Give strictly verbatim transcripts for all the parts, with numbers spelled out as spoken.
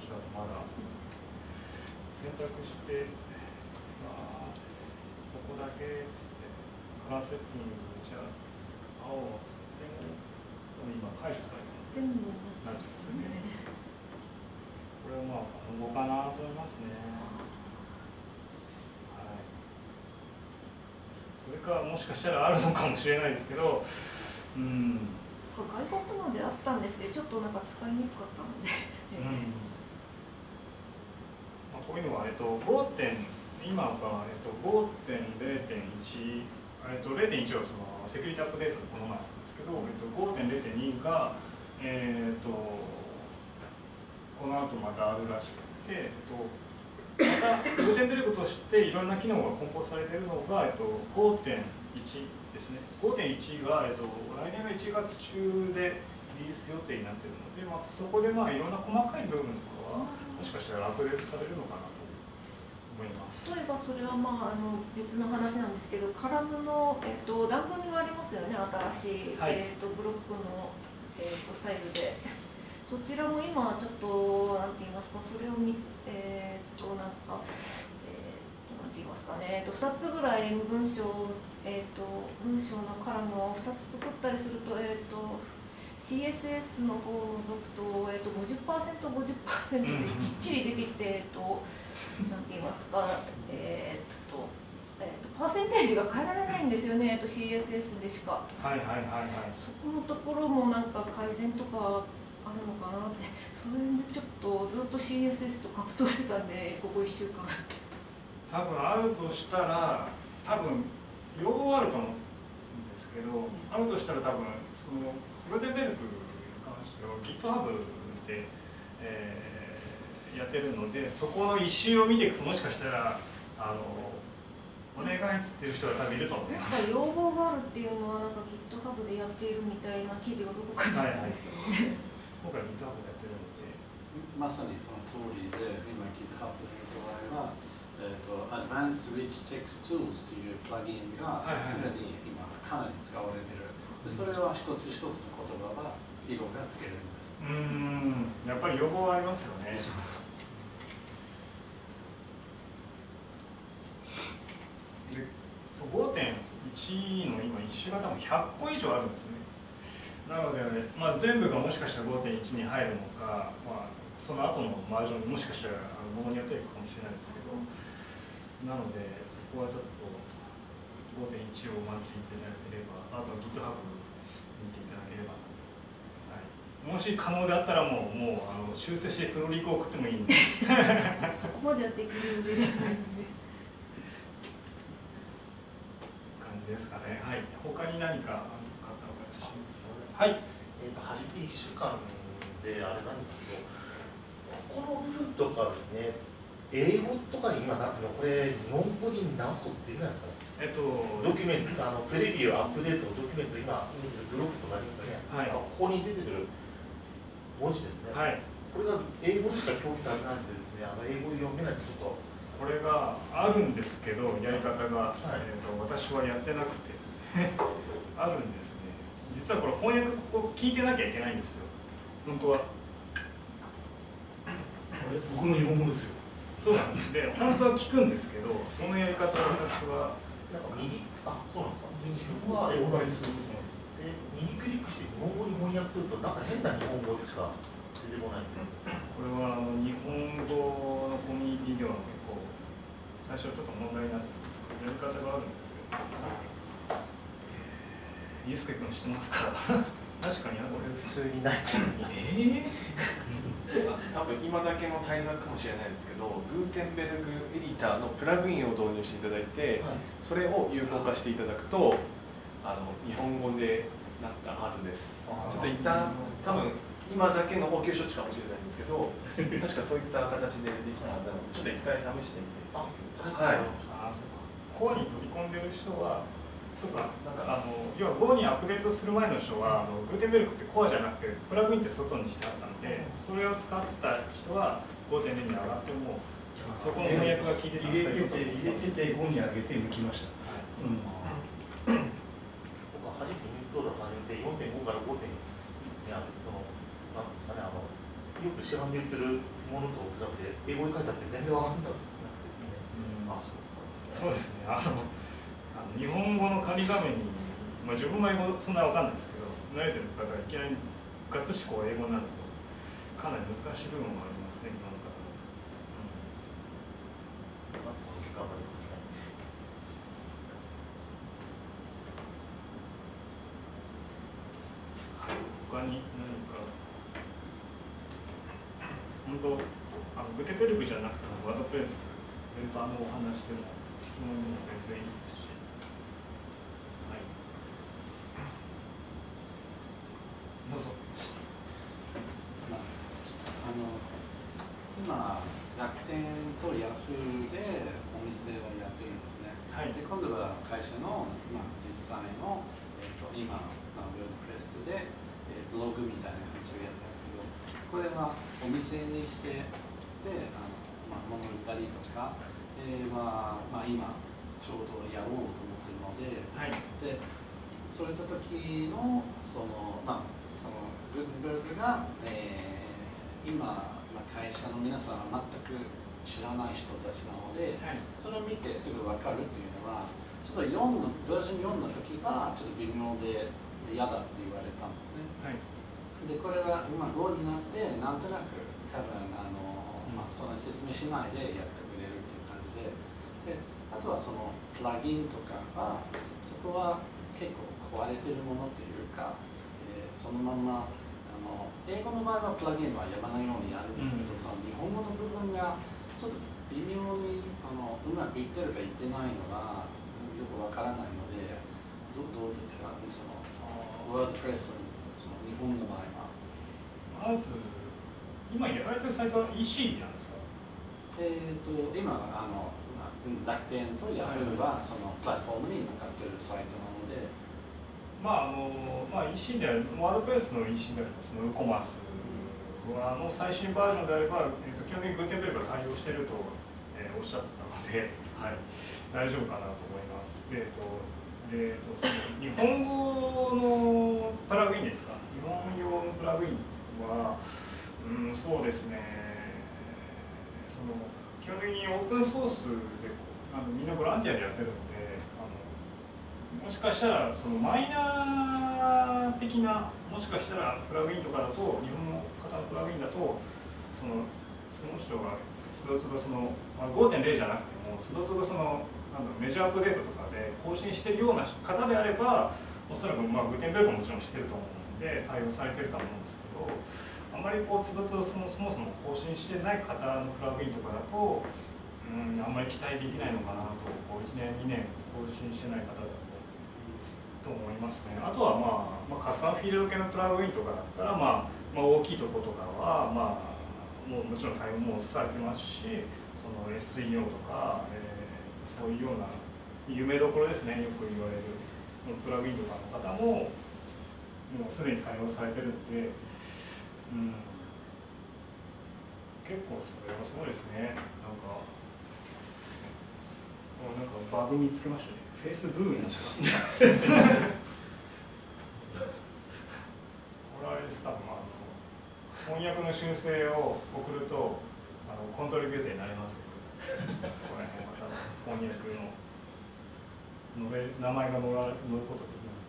人だとまだ選択して、まあ、ここだけつってカラーセッティングじゃ青をつっても今解除されてる全部なっちゃうんですね。 これはまあ今後かなと思いますね。はい、それかもしかしたらあるのかもしれないですけど、うん、 外国のであったんですけどちょっとなんか使いにくかったので、 うんまあ、こういうのは、えっと、ごてん今が、えっと、ごてんれいてんいち、えっと、れいてんいちはそのセキュリティアップデートでこの前なんですけど、えっと、ごてんれいてんに が、えっと、この後またあるらしくて、えっと、またグーテンベルクとしていろんな機能が梱包されているのが、えっと、ごてんいちですね。ごてんいち が、えっと、来年のいちがつ中でリリース予定になっているので、またそこでまあいろんな細かい部分とかはもしかしたらアップデートされるのかなと思います。 例えばそれはまああの別の話なんですけど、カラムの、えー、と段組がありますよね、新しい、はい、えー、とブロックの、えー、とスタイルで。そちらも今ちょっとなんて言いますか、それを見えっ、ー、となんか、えっ、ー、となんて言いますかね、えー、とふたつぐらい文章、えっ、ー、と文章のカラムをふたつ作ったりすると、えっ、ー、と シーエスエス の方を除くと、えー、と ごじゅっパーセント、ごじゅっパーセント できっちり出てきて、えっ、ー、となんて言いますか、えっ、ー、とえー、とパーセンテージが変えられないんですよね、えー、と シーエスエス でしか。 はいはいはいはい。 そこのところもなんか改善とかあるのかなって、それでちょっとずっと シーエスエス と格闘してたんで、ここいっしゅうかんって多分あるとしたら、多分用語あると思うんですけど、あるとしたら多分そのグーテンベルクに関しては GitHub で、えー、やってるので、そこの一周を見ていくともしかしたらあのお願いっつってる人が多分いると思います。 なんか要望があるっていうのはなんか GitHub でやっているみたいな記事がどこかにあるんですけどね。 今回 GitHub でやってるので、 まさにその通りで、今 GitHub で見た場合は、えー、と Advanced Rich Text Tools というプラギンがすでに今かなり使われている。でそれは一つ一つの言葉は色がつけれるんです。 うーん、やっぱり要望はありますよね。で、そう ごてんいち の今一周が多分ひゃっこ以上あるんですね。なので、まあ、全部がもしかしたら ごてんいち に入るのか、まあ、その後のバージョンにもしかしたらものによってはいくかもしれないですけど、なのでそこはちょっと ごてんいち をお待ちいただければ、あとは GitHub 見ていただければ、はい、もし可能であったらもう、もうあの修正して黒リコを送ってもいいんでそこまではできるんでじゃないんで感じですかね。はい、他に何かあったのかもしれないです。はい。 えっと初めいっしゅうかんであれなんですけど、ここの部分とかですね、英語とかに今なってるの、これ日本語に直すことできないんですかね。 えっとドキュメント、あのプレビューアップデートのドキュメント、今見てるブロックとかありますよね。はい、ここに出てくる文字ですね。はい。これが英語でしか表記されないんでですね、あの英語読めないとちょっと。 これがあるんですけど、やり方が、はい、えー、と私はやってなくてあるんですね。実はこれ翻訳ここ聞いてなきゃいけないんですよ、本当は。 僕の日本語ですよ。 そうなんです。で、本当は聞くんですけど、そのやり方を私はなんか右、あ、そうなんですか。自分は英語でする。で、右クリックして日本語に翻訳すると、なんか変な日本語でしか出てこないんです。これはあの日本語のコミュニティでは結構最初はちょっと問題になってたんですけど、やり方があるんですけど、えー、ユースケ君知ってますか？確かにある。これ普通になってるのに。えー、 多分今だけの対策かもしれないですけど、グーテンベルグエディターのプラグインを導入していただいて、はい、それを有効化していただくと、あの日本語でなったはずです。ちょっと一旦多分今だけの応急処置かもしれないんですけど、確かそういった形でできたはずなので、ちょっと一回試してみて。あ、はい。 あ、そうか。コアに取り込んでる人は、そうか、なんかあの要は Go にアップデートする前の人は、あのグーテンベルクってコアじゃなくてプラグインって外にしてあったので、それを使った人は ごてんれい に上がってもそこの翻訳が効いてたんです入れてて入れててごに上げて抜きました。 僕は初めてインストールを始めて よんてんご から ごてんいち にあるそのなんですかね、あのよく市販で売ってるものと比べて英語に書いてあって全然わかんなくてですね。あ、 そうですね。あのあの日本語の仮画面に、まあ、自分も英語そんなわかんないですけど、慣れてる方がいきなりガッツしこう英語になるとかなり難しい部分もありますね、今の方は。 頑張りますね。 他に何か本当あのグテベルグじゃなくてもワードプレス全般のお話でも質問でも全然いいですし、はい、どうぞ。 あの今楽天とヤフーでお店をやってるんですね。はい、で今度は会社の、まあ、実際の、えー、と今、まあ、ワードプレスで、えー、ブログみたいな感じでやってるんですけど、これはお店にしてであの、まあ、物売ったりとか、えーまあまあ、今ちょうどやろうと思ってるので、はい、でそういった時のその、まあ、そのグーグルが、えー、今会社の皆さんは全く知らない人たちなので、はい、それを見てすぐ分かるっていうのは、ちょっとよんのバージョンよんの時はちょっと微妙で嫌だって言われたんですね。はい、でこれは今ごになってなんとなく多分あの、まあ、そんな説明しないでやってくれるっていう感じで、であとはそのプラグインとかはそこは結構壊れてるものというか、えー、そのまま英語の場合はプラグインはやまないようにやるんですけど、うん、その日本語の部分がちょっと微妙にあのうまくいってるかいってないのがよくわからないので、ど, どうですか、そのワードプレスのその日本の場合は。 まず、今やられてるサイトは イーシー なんですか？ えっと、今あの、楽天とヤフーはそのプラットフォームに向かってるサイトなので。 まああのまあ、イーシー である、ワードプレスの イーシー であるその ウーコマースはの最新バージョンであれば、えー、と基本的にグーテンベルグが対応していると、えー、おっしゃってたので、はい、大丈夫かなと思います。で、えーとでえー、とその日本語のプラグインですか、日本用のプラグインは、うん、そうですね、その基本的にオープンソースであのみんなボランティアでやってるので、もしかしたらそのマイナー的な、もしかしたらプラグインとかだと、日本の方のプラグインだと、そのその人がつどつどその、まあ、ごてんれい じゃなくても、つどつどそのなんだメジャーアップデートとかで更新しているような方であれば、おそらく、まあ、グーテンベルグももちろん知ってると思うので、対応されてると思うんですけど、あまりこうつどつどそのそもそも更新してない方のプラグインとかだと、うん、あんまり期待できないのかなと、こういちねん、にねん更新してない方だと。と思いますね。あとは、まあ、まあカスタムフィールド系のプラグインとかだったら、まあまあ、大きいところとかは、まあ、もうもちろん対応もされてますし、その エスイーオー とか、えー、そういうような夢どころですね、よく言われるプラグインとかの方ももうすでに対応されてるので、うん、結構それはすごいですね。なんかなんかバグ見つけましたね。フェイスブームになっちゃう。これはあれです、多分あの翻訳の修正を送るとあのコントリビューターになりますけど、この辺は多分翻訳ののれ名前が載ら載ることできない。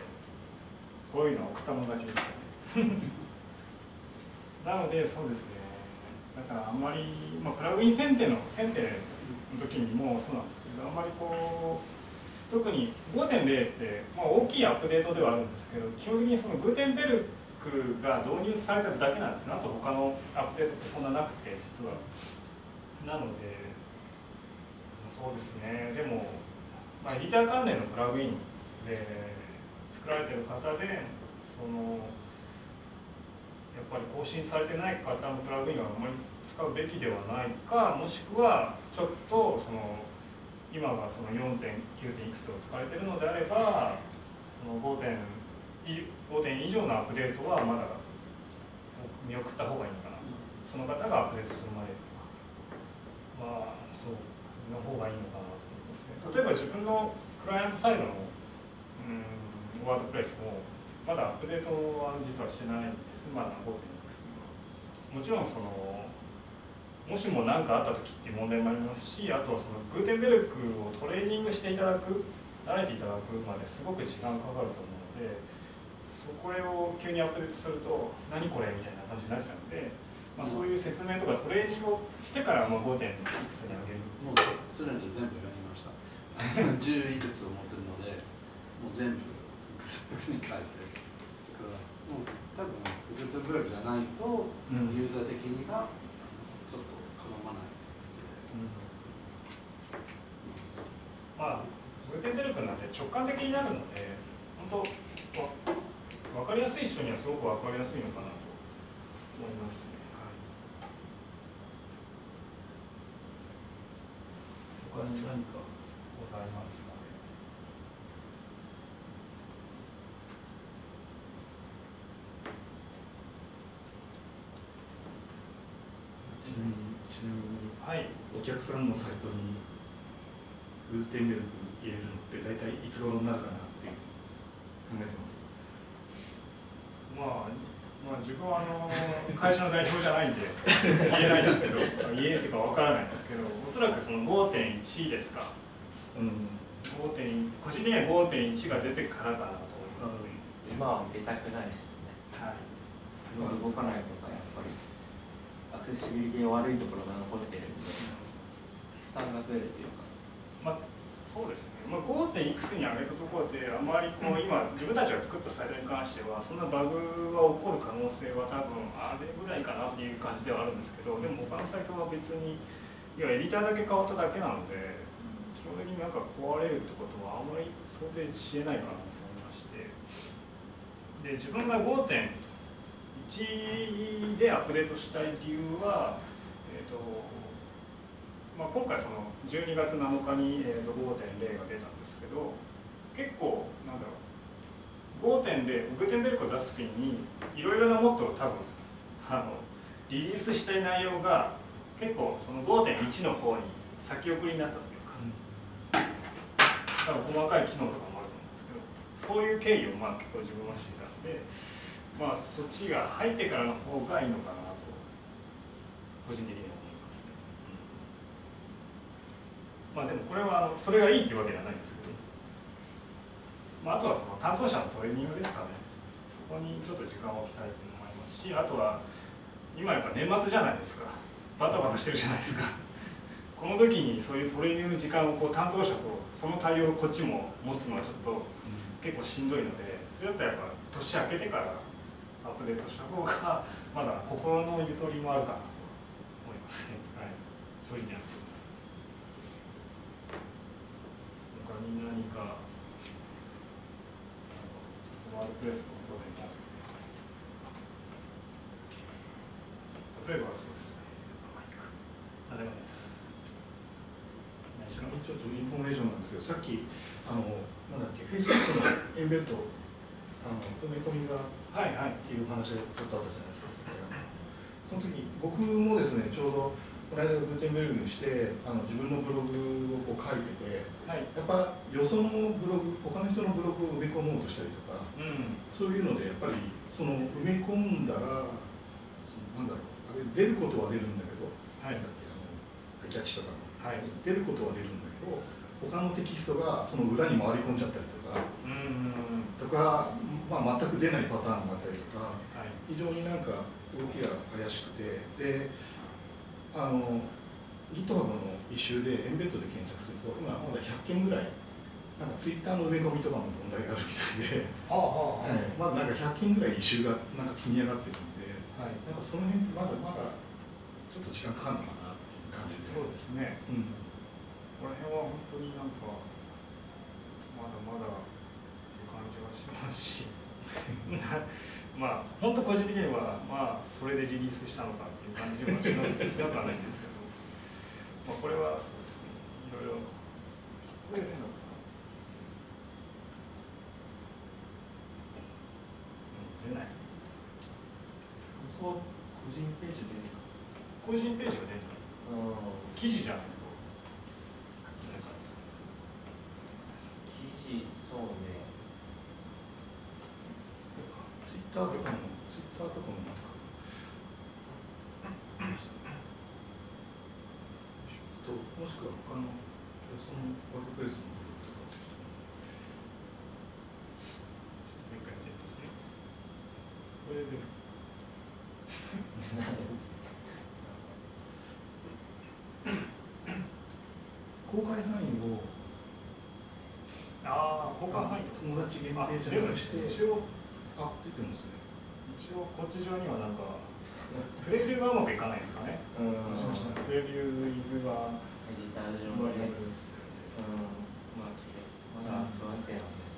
こういうのは送ったもの勝ちですからね。なのでそうですね。だからあんまり、まあ、プラグイン選定の選定の時にもそうなんですけど、あんまりこう特に ごてんれい って、まあ、大きいアップデートではあるんですけど、基本的にそのグーテンベルクが導入されただけなんですね。あと他のアップデートってそんななくて、実は。なので、そうですね、でも、まあ、エディター関連のプラグインで作られてる方で、そのやっぱり更新されてない方のプラグインはあまり使うべきではないか、もしくはちょっとその今がその よんてんきゅうてんいくつを使われているのであれば、その ごてん以上のアップデートはまだ見送った方がいいのかな、その方がアップデートするまでとか、まあそうの方がいいのかなと思いますね。例えば自分のクライアントサイドのうんワードプレスもまだアップデートは実はしてないんですね、まだ ごてんいくつ もちろんそのもしも何かあった時っていう問題もありますし、あとはそのグーテンベルクをトレーニングしていただく、慣れていただくまですごく時間かかると思うので、そこれを急にアップデートすると何これみたいな感じになっちゃうので、まあ、そういう説明とかトレーニングをしてからまあ ごてんいくつに上げる。 もうすでに全部やりました。じゅういくつを持ってるので、もう全部に書いてる。だからもう多分グーテンベルクじゃないと、ユーザー的にはちょっと好まない。 うん、まあグーテンベルクなんて直感的になるので、本当わ分かりやすい人にはすごく分かりやすいのかなと思いますね。はい、他に何かございますか？ ちなみに、ちなみに、 はい、 お客さんのサイトにグーテンベルク入れるのって大体いつ頃になるかなって考えてます。 まあ、まあ、自分はあの会社の代表じゃないんで言えないですけど、言えっていうかわからないですけど、おそらくその ごてんいち ですか。うん、ごてんいち、個人的には ごてんいち が出てからかなと思いますね。 今は入れたくないですよね。はい。動かないとかやっぱりアクセシビリティが悪いところが残ってるんで、負担が増えるというか。 まあそうですね。まあ ごてんいくつに上げたところであまりこう今自分たちが作ったサイトに関してはそんなバグが起こる可能性は多分あれぐらいかなっていう感じではあるんですけど、でも他のサイトは別にいやエディターだけ変わっただけなので。基本的になんか壊れるってことはあんまり想定しえないかなと思いまして、で自分が ごてんいち でアップデートしたい理由は、えーとまあ、今回そのじゅうにがつなのかに、えー、と ごてんゼロ が出たんですけど、結構なんだろう ごてんゼロ グーテンベルクを出す時にいろいろなもっと多分あのリリースしたい内容が結構その ごてんいち の方に先送りになったというか。細かい機能とかもあると思うんですけど、そういう経緯をまあ結構自分は知ってたので、まあそっちが入ってからの方がいいのかなと個人的には思いますね。うん、まあでもこれはあのそれがいいっていうわけではないんですけど、まあ、あとはその担当者のトレーニングですかね。そこにちょっと時間を置きたいと思いますし、あとは今やっぱ年末じゃないですか。バタバタしてるじゃないですか。この時にそういうトレーニングの時間をこう担当者とその対応をこっちも持つのはちょっと結構しんどいので、それだったらやっぱ年明けてからアップデートした方がまだ心のゆとりもあるかなと思いますね。はい、正直な話です。他に何かスマートプレスのことでも、例えばそうですね。あ、でもです。 ちなみにちょっとインフォメーションなんですけど、さっきあのなんだっけ、Facebook のエンベッドあの埋め込みがっていう話がちょっとあったじゃないですか。その時僕もですね、ちょうどこの間グーテンベルクにしてあの自分のブログをこう書いてて、はい、やっぱよそのブログ、他の人のブログを埋め込もうとしたりとか、うん、そういうのでやっぱりその埋め込んだらなんだろう、あれ出ることは出るんだけど、はい、だってあのキャッチとかの。はい、出ることは出るんだけど、他のテキストがその裏に回り込んじゃったりとか、うんとか、まあ、全く出ないパターンがあったりとか、はい、非常になんか動きが怪しくて、で、あの GitHub のイシューでエンベッドで検索すると、今まだひゃっけんぐらい、なんか Twitter の埋め込みとかの問題があるみたいで、はい、まだなんかひゃっけんぐらいイシューがなんか積み上がってるんで、はい、なんかその辺ってまだまだちょっと時間かかるのかな。 そうですね、うん、この辺は本当になんかまだまだという感じはしますしまあ本当個人的にはまあそれでリリースしたのかっていう感じはしなくはないんですけど、まあこれはそうですね、いろいろこれ出るのかな、うん、出ない、 そう個人ページで個人ページが出る記事じゃないとそれからですね。 記事、そうね。 ツイッターとかも、ツイッターとかもなんか。 ともしくは他のそのワードプレスの部分とかってもう一回見てみますね。これで公開範囲をああ公開範囲友達限定じゃなくて一応あ出てますね。 一応こっち上にはなんかプレビューがうまくいかないですかね。 うん。 もしかしたらプレビューイズはエディター上バリアでね。 ブルですけどね。 うん。まあ来てまだ不安定なんで。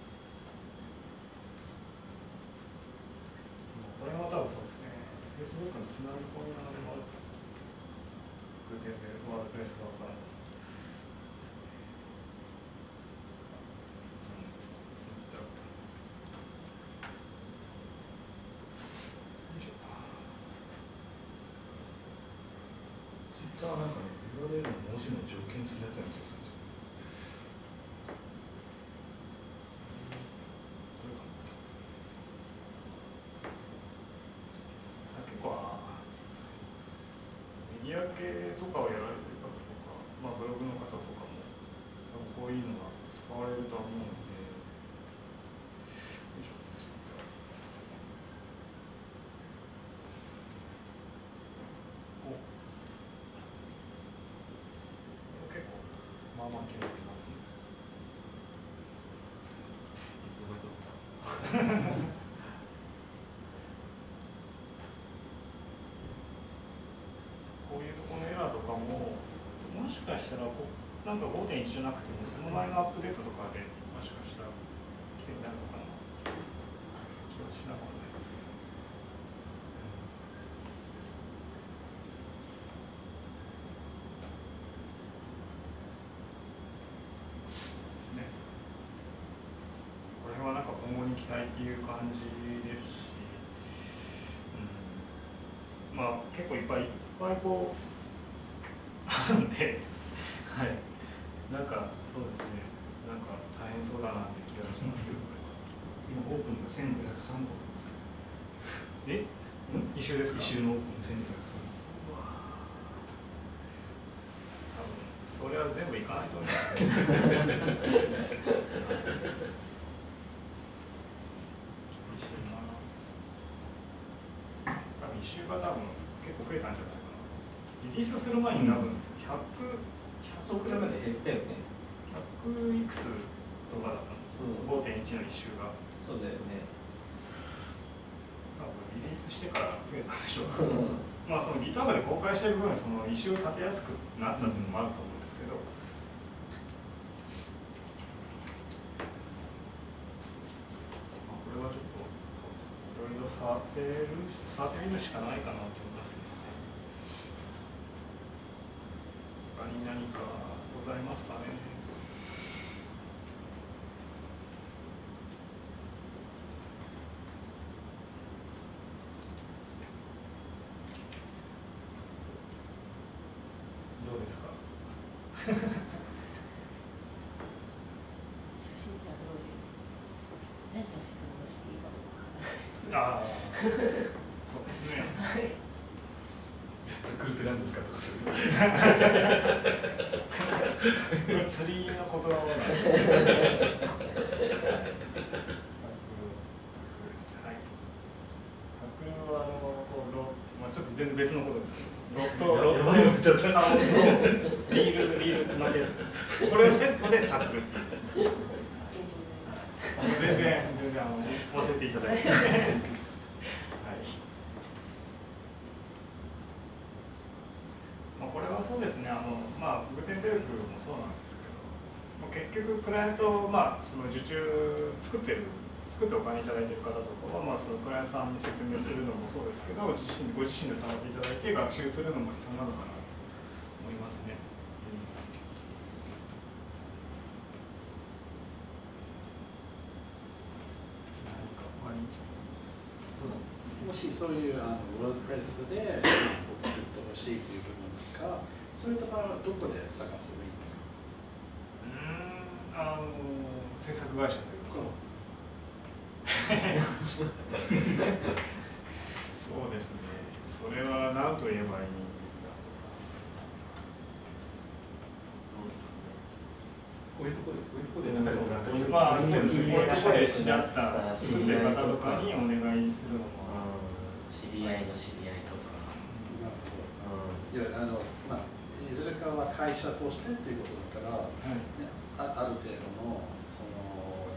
これは多分そうですね。Facebook のつなぎ込みなのでもグーテンベルワードプレスとかから。 ツイッターはなんかね、ユーアールエル の文字の条件付きだったような気がするんですよ。 結構メディア系とかをやられてる方とか、まあ、ブログの方とかもこういうのが使われるとは思うので、よいしょ。お結構まあまあ切れてますね。 いつ覚えとったんですか。 こういうところのエラーとかももしかしたらこなんか ごてんいち じゃなくてもその前のアップデートとかでもしかしたらきれいになるのかな気はしなくもないですけど、そうですね。これはなんか今後に期待っていう感じですし、うん、まあ結構いっぱいいっぱいこうあるんで、はい、なんかそうですね、なんか大変そうだなって気がしますけど、 今オープンがせんごひゃくさんこえ、一周ですか？ 一周のオープンせんごひゃくさんこ。 多分それは全部いかないと思いますね。厳しいな。多分一周が多分結構増えたんじゃないかな。リリースする前に多分ひゃく、ひゃくそこからで減ったよね。 ひゃくいくつとかだったんですよ、 うん、 ごてんいち の一周が。 そうだよね。 多分リリースしてから増えたんでしょう。まあその GitHub で公開してる分、その一周を立てやすくなったっていうのもあると思うんですけど、まあ、これはちょっとそうですね、いろいろ触ってる触ってみるしかないかなと思いますね。他に何かございますかね。どうですか。 初心者同士何を質問していいかもわからない。 ああ、そうですね。 はい。 タックルって何ですかとかする。 これ釣りの言葉はない。タックルはあのこうロ、まあ、ちょっと全然別のことですけど。ロット、ロット、リール、リールって巻くやつです。これをセットでタックルって言うんですね。全然、全然、あの、追わせていただいて。はい。まあ、これはそうですね。あの、まあ、グーテンベルクもそうなんですけど。まあ、結局、クライアント、まあ、その受注作ってる。作ってお金いただいている方とかは、まあ、そのクライアントさんに説明するのもそうですけど、自身ご自身で触っていただいて学習するのも必要なのかなと思いますね。うん、何か他にどうぞ。 もしそういうあのワードプレスで作ってほしいという部分か、そういった場合はどこで探せばいいんですか？ うーん、あの制作会社というか。そうですね。それは何と言えばいいんだろうな。 こういうところでこういうところで仲良くなったりする。 まあそうですね。こういうところで知り合った作ってる方とかにお願いするのも、 知り合いの知り合いとか。 なるほど。いやあのまあいずれかは会社としてっていうことだから、はいね、あ, ある程度のその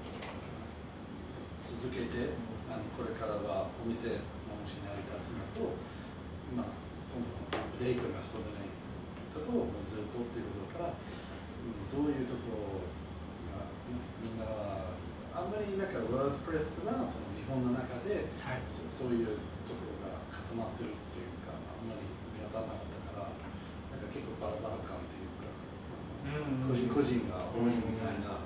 続けてあのこれからはお店のもし成り立つのと、まあそのアップデートがそれなりだともうずっとっていうことだから、どういうところがみんなはあんまりなんかワードプレスがその日本の中で、はい、そ, そういうところが固まってるっていうかあんまり見当たらなかったからなんか結構バラバラ感っていうか、うん、個人個人が多いみたいな、うん、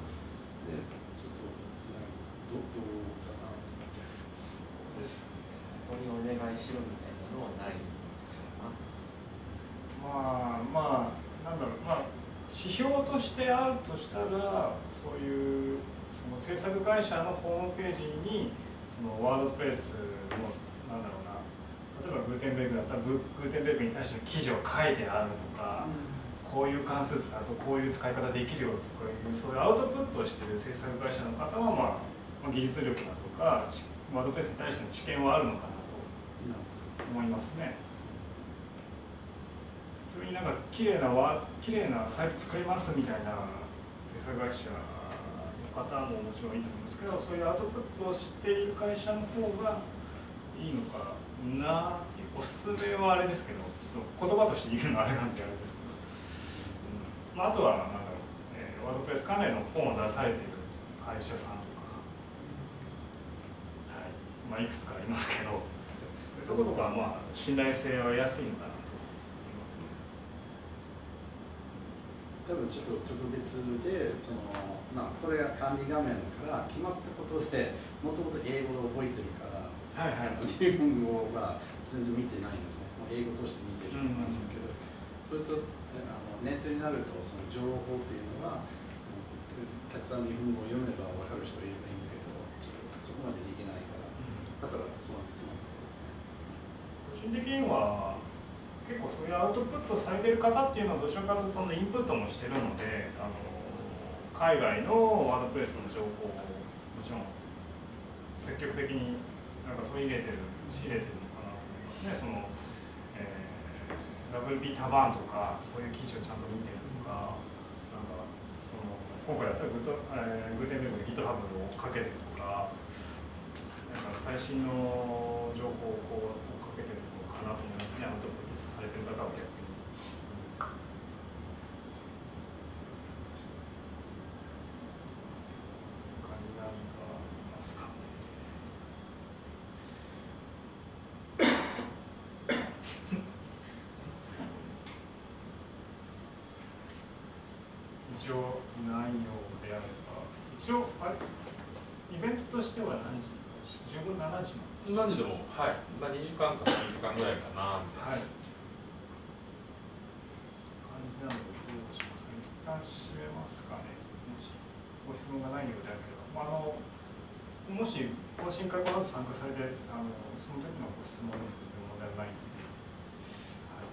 でちょっと、ね、ど, どうかな。 そうですね。ここにお願いしろみたいなのはないんですよな。 まあまあなんだろう、まあ指標としてあるとしたらそういうその制作会社のホームページにそのワードプレスのなんだろうな、例えばグーテンベルグだったらグーテンベルグに対しての記事を書いてあるとか、うん、こういう関数使うとこういう使い方できるよとかいうそういうアウトプットをしている制作会社の方は、まあ、技術力だとかワードプレスに対しての知見はあるのかなと思いますね。普通になんか綺麗なわ綺麗なサイト作りますみたいな制作会社の方ももちろんいいと思うんですけど、そういうアウトプットをしている会社の方がいいのかなっていう。おすすめはあれですけど、ちょっと言葉として言うのはあれなんであれですけど、うんまあ、あとはなんだろう、えー、ワードプレス関連の本を出されている会社さんとか、はいまあ、いくつかありますけど、そういうところとかはまあ信頼性は得やすいのかな。 多分ちょっと特別でその、まあ、これが管理画面だから決まったことでもともと英語で覚えてるから、はいはい、日本語は全然見てないんですね。英語として見てるんですけど、うん、それとあのネットになるとその情報っていうのはたくさん日本語を読めば分かる人いればいいんだけど、ちょっとそこまでできないから、だからその質問のところですね。 個人的には結構そういうアウトプットされている方っていうのはどちらかというとそのインプットもしてるので、あの海外のワードプレスの情報をもちろん積極的になんか取り入れてる仕入れてるのかなと思いますね。その、えー、ダブルビー タバーンとかそういう記事をちゃんと見てるとか、なんかその今回だったらグート、えー、グーテンベルグで GitHub をかけてるとか、なんか最新の情報をこうかけてるのかなと思いますね。アウトプットされてる方は逆に。他に何かありますかね。一応内容であれば、一応あれイベントとしては何時？じゅうご、しちじ何時でも、はい、まあにじかんかさんじかんぐらいかな。 はい。なのでどうしますか。一旦閉めますかね。もしご質問がないようであれば、あのもし懇親会この後参加されて、あのその時のご質問で問題はないので、はい、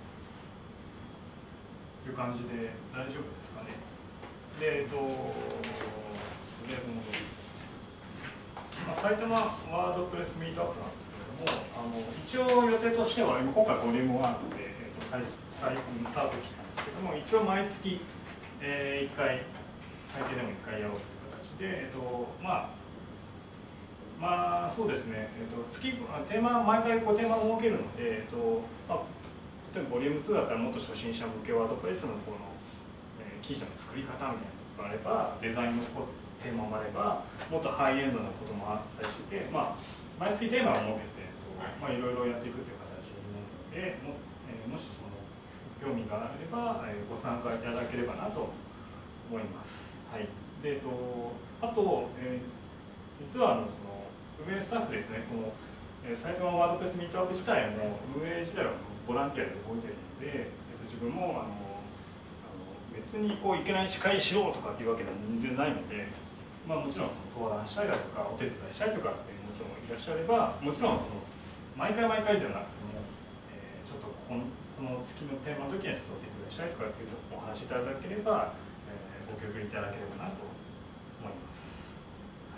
という感じで大丈夫ですかね。で、えっと、とりあえず戻る。まあ、埼玉ワードプレスミートアップなんですけれども、あの一応予定としては今回ボリュームワンで、えっと、再再スタート期間ですけども、一応毎月、えー、いっかい最低でもいっかいやろうという形で、えっとまあまあそうですね、えっと、月テーマ毎回こうテーマを設けるので、えっとまあ、例えばボリュームツーだったらもっと初心者向けワードプレスのこの、えー、記事の作り方みたいなのがあれば、デザインのテーマもあれば、もっとハイエンドなこともあったりして、まあ、毎月テーマを設けて、まあ、いろいろやっていくという形になるので、も、えー、もしその興味があれば、えー、ご参加いただければなと思います。はい、で、えっと、あと、えー、実はあのその運営スタッフですね、この、えー、埼玉ワードプレスミートアップ自体も運営自体はボランティアで動いているので、えっと、自分もあのあの別にこういけない司会しろとかっていうわけでは全然ないので、まあ、もちろんその登壇したいだとかお手伝いしたいとかっていうもちろんいらっしゃれば、もちろんその毎回毎回ではなくても、えー、ちょっとこのこの月のテーマの時にはちょっとお手伝いしたいとかっていうお話しいただければ、えー、 ご協力いただければなと思います。はい。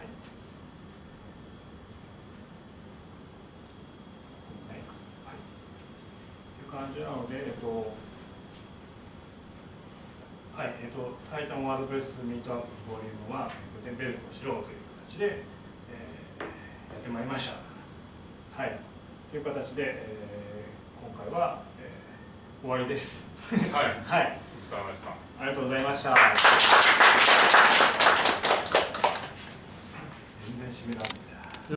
はい。という感じなので、えっと、はい、えっと、埼玉ワードプレスミートアップボリュームは、グーテンベルクを知ろうという形で、えー、やってまいりました。はい。という形で、えー、今回は、えー、終わりです。 はい。 はい。 お疲れ様でした。 ありがとうございました。全然締められない。